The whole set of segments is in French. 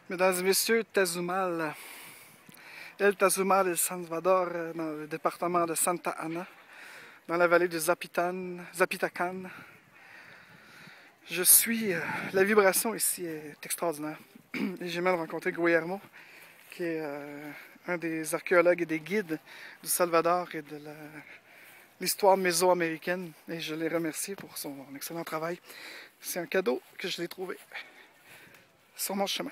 Mesdames et messieurs, Tazumal, El Tazumal El Salvador, dans le département de Santa Ana, dans la vallée de Zapitacan. La vibration ici est extraordinaire. Et j'ai même rencontré Guillermo, qui est un des archéologues et des guides du Salvador et de l'histoire mésoaméricaine. Et je l'ai remercié pour son excellent travail. C'est un cadeau que je l'ai trouvé sur mon chemin.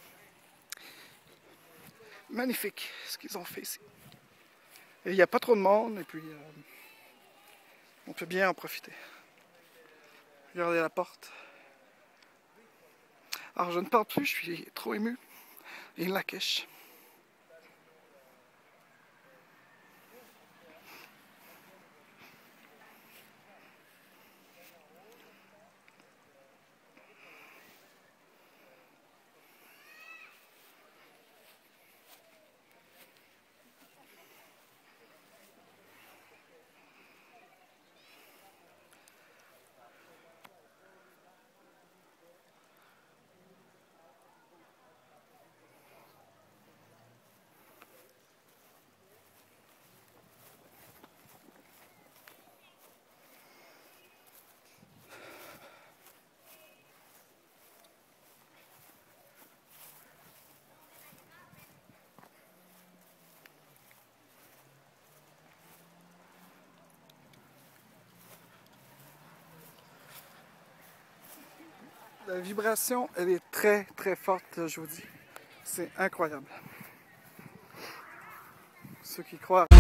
Magnifique ce qu'ils ont fait ici. Et il n'y a pas trop de monde, et puis on peut bien en profiter. Regardez la porte. Alors je ne parle plus, je suis trop ému. Et la cache. La vibration, elle est très très forte, je vous dis. C'est incroyable. Ceux qui croient...